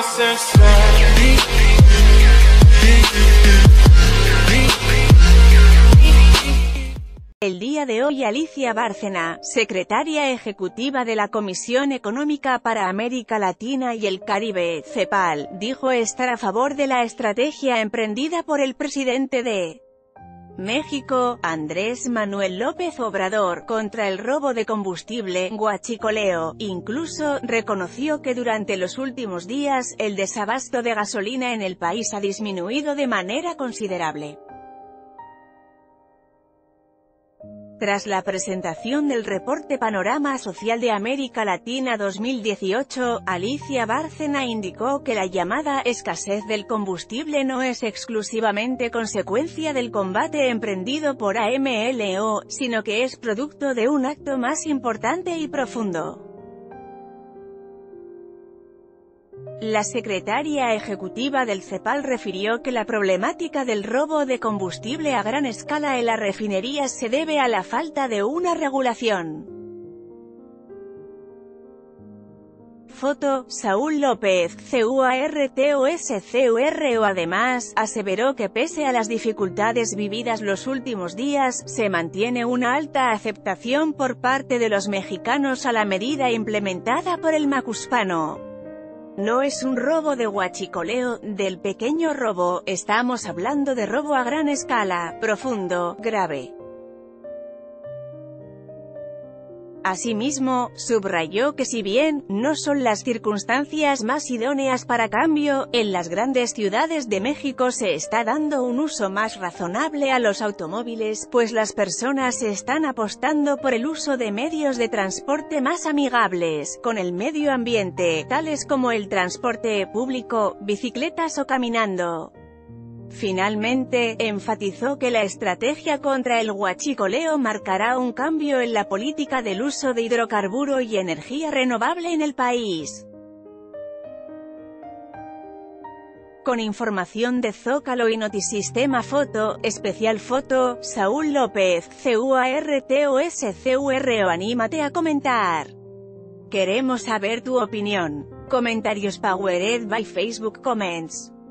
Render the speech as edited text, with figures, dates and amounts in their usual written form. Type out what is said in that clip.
El día de hoy Alicia Bárcena, secretaria ejecutiva de la Comisión Económica para América Latina y el Caribe, CEPAL, dijo estar a favor de la estrategia emprendida por el presidente de México, Andrés Manuel López Obrador, contra el robo de combustible, huachicoleo. Incluso, reconoció que durante los últimos días, el desabasto de gasolina en el país ha disminuido de manera considerable. Tras la presentación del reporte Panorama Social de América Latina 2018, Alicia Bárcena indicó que la llamada escasez del combustible no es exclusivamente consecuencia del combate emprendido por AMLO, sino que es producto de un acto más importante y profundo. La secretaria ejecutiva del CEPAL refirió que la problemática del robo de combustible a gran escala en las refinerías se debe a la falta de una regulación. Foto, Saúl López, CUARTOSCURO. Además, aseveró que pese a las dificultades vividas los últimos días, se mantiene una alta aceptación por parte de los mexicanos a la medida implementada por el macuspano. No es un robo de huachicoleo, del pequeño robo, estamos hablando de robo a gran escala, profundo, grave. Asimismo, subrayó que si bien no son las circunstancias más idóneas para cambio, en las grandes ciudades de México se está dando un uso más razonable a los automóviles, pues las personas están apostando por el uso de medios de transporte más amigables con el medio ambiente, tales como el transporte público, bicicletas o caminando. Finalmente, enfatizó que la estrategia contra el huachicoleo marcará un cambio en la política del uso de hidrocarburo y energía renovable en el país. Con información de Zócalo y Notisistema. Foto, especial foto, Saúl López, CUARTOSCURO. Anímate a comentar. Queremos saber tu opinión. Comentarios powered by Facebook Comments.